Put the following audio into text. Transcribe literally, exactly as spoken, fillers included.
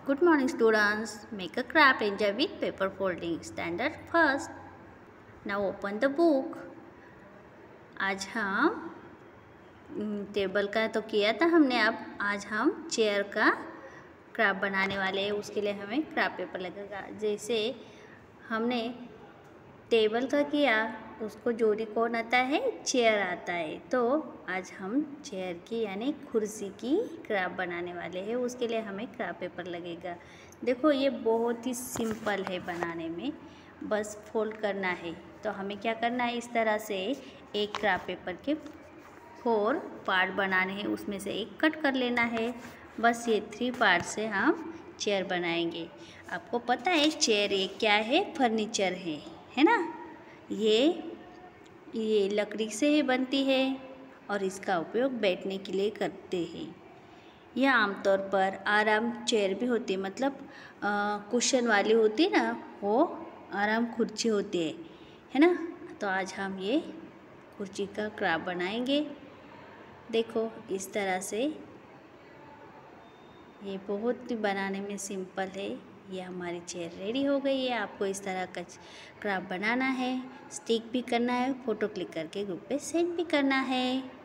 Good morning students. Make a craft enjoy with paper folding. Standard first. Now open the book. आज हम table का तो किया था हमने, अब आज हम चेयर का क्राफ्ट बनाने वाले हैं। उसके लिए हमें क्राफ्ट पेपर लगेगा। जैसे हमने टेबल का किया, उसको जोड़ी कौन आता है? चेयर आता है। तो आज हम चेयर की यानी कुर्सी की क्राफ्ट बनाने वाले हैं। उसके लिए हमें क्राफ्ट पेपर लगेगा। देखो ये बहुत ही सिंपल है बनाने में, बस फोल्ड करना है। तो हमें क्या करना है, इस तरह से एक क्राफ्ट पेपर के फोर पार्ट बनाने हैं, उसमें से एक कट कर लेना है। बस ये थ्री पार्ट से हम चेयर बनाएंगे। आपको पता है चेयर ये क्या है? फर्नीचर है, है ना। ये ये लकड़ी से ही बनती है और इसका उपयोग बैठने के लिए करते हैं। यह आमतौर पर आराम चेयर भी होती है, मतलब कुशन वाली होती है ना, वो आराम कुर्सी होती है, है ना। तो आज हम ये कुर्सी का क्राफ्ट बनाएंगे। देखो इस तरह से, ये बहुत ही बनाने में सिंपल है। ये हमारी चेयर रेडी हो गई है। आपको इस तरह का क्राफ्ट बनाना है, स्टिक भी करना है, फ़ोटो क्लिक करके ग्रुप पे सेंड भी करना है।